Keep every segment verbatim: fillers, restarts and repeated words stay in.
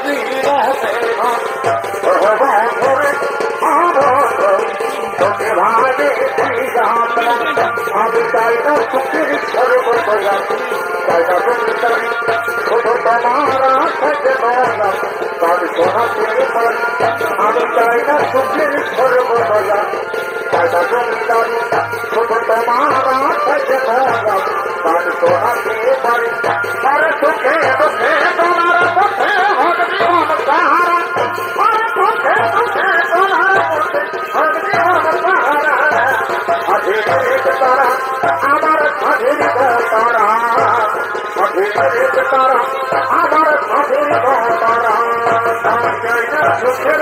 আমি চাই না সুখের সর্বদয়া চাই না সুন্দরী শুধু তোমার আশাকে নয় তার সোহাতে পারি আমি চাই না সুখের সর্বদয়া চাই না সুন্দরী শুধু তোমার আশাকে নয় তার সোহাতে পারি তার সুখে দুঃখে তোমার পথে হবে জীবন সাহারা তার সুখে দুঃখে তোমার পথে হবে জীবন সাহারা তারা আমার সাধের তারা অধিক তারা আমার সাধের তারা সুখের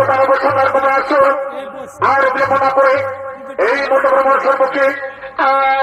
আর বিপদা করে এই মোট পরামর্শের পক্ষে